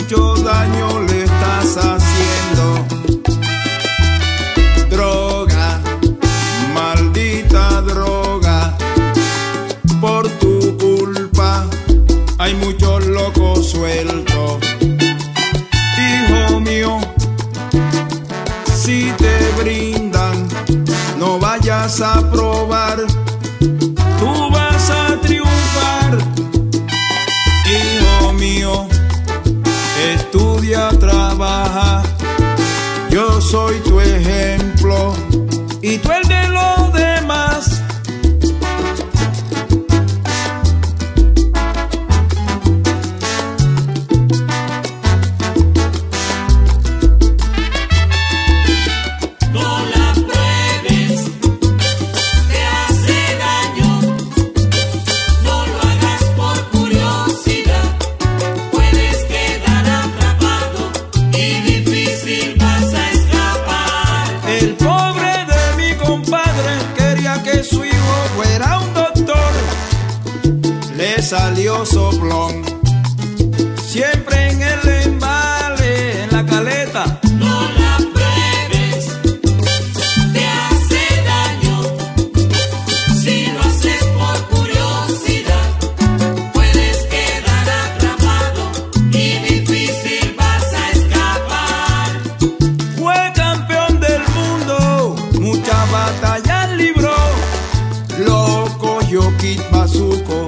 mucho daño le estás haciendo. Droga, maldita droga, por tu culpa hay muchos locos sueltos. Hijo mío, si te brindan, no vayas a probar, tú vas a triunfar. Hijo mío, estudia, trabaja, yo soy tu ejemplo y tú el de los demás. El pobre de mi compadre quería que su hijo fuera un doctor. Le salió soplón, siempre en el embale, en la caleta. No la pruebes, te hace daño. Si lo haces por curiosidad, puedes quedar atrapado y difícil vas a escapar. Fue campeón del mundo, muchas batallas libró, lo cogió Kid Bazuco